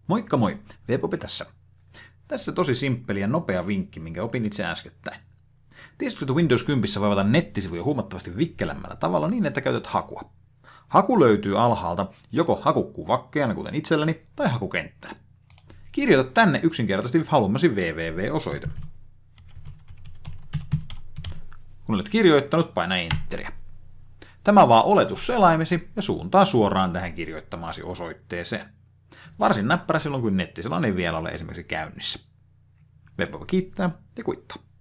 Moikka moi, Vepopi tässä. Tässä tosi simppeli ja nopea vinkki, minkä opin itse äskettäin. Tiesitkö, että Windows 10 voi avata nettisivuja huomattavasti vikkelämmällä tavalla niin, että käytät hakua? Haku löytyy alhaalta joko hakukuvakkeena, kuten itselläni, tai hakukenttään. Kirjoita tänne yksinkertaisesti haluamasi www-osoite. Kun olet kirjoittanut, paina Enteriä. Tämä avaa oletusselaimesi ja suuntaa suoraan tähän kirjoittamaasi osoitteeseen. Varsin näppärä silloin, kun nettiselain ei vielä ole esimerkiksi käynnissä. Vepopi kiittää ja kuittaa.